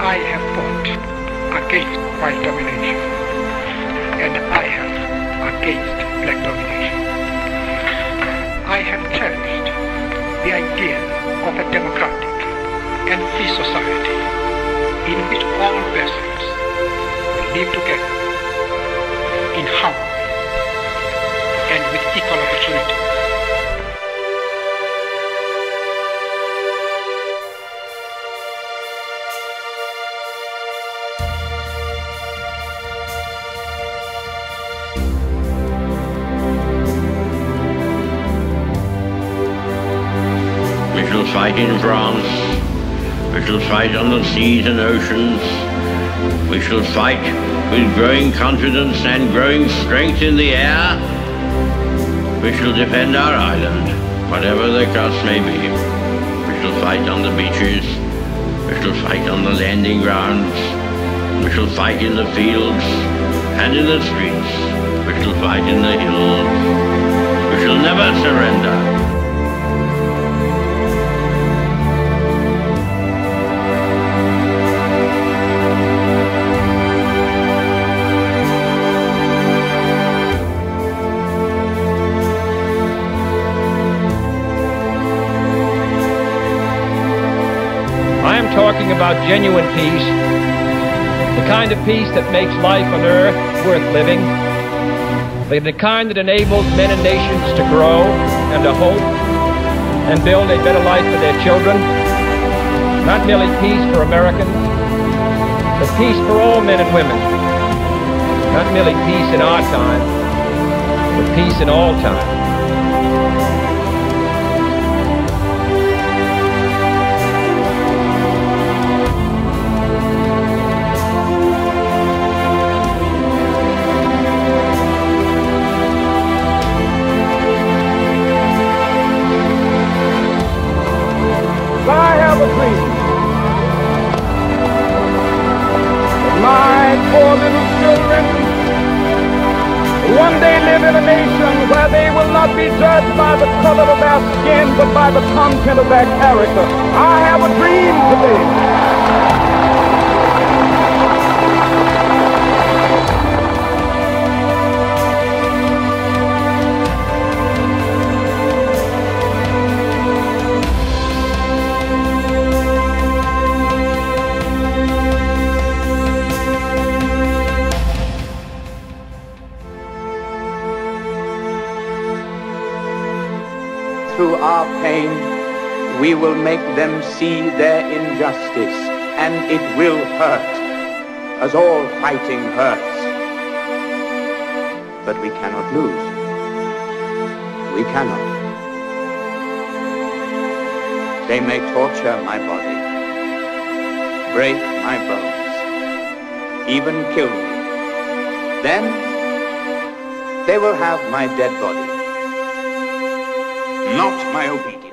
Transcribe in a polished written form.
I have fought against white domination, and I have against black domination. I have cherished the idea of a democratic and free society in which all persons live together in harmony and with equal opportunity. We shall fight in France. We shall fight on the seas and oceans. We shall fight with growing confidence and growing strength in the air. We shall defend our island, whatever the cost may be. We shall fight on the beaches. We shall fight on the landing grounds. We shall fight in the fields and in the streets. We shall fight in the hills. We shall never surrender. I am talking about genuine peace, the kind of peace that makes life on earth worth living, the kind that enables men and nations to grow and to hope and build a better life for their children. Not merely peace for Americans, but peace for all men and women. Not merely peace in our time, but peace in all time. I have a dream that my poor little children will one day live in a nation where they will not be judged by the color of their skin, but by the content of their character. I have a dream today. Through our pain, we will make them see their injustice, and it will hurt, as all fighting hurts. But we cannot lose. We cannot. They may torture my body, break my bones, even kill me. Then they will have my dead body, not my obedience.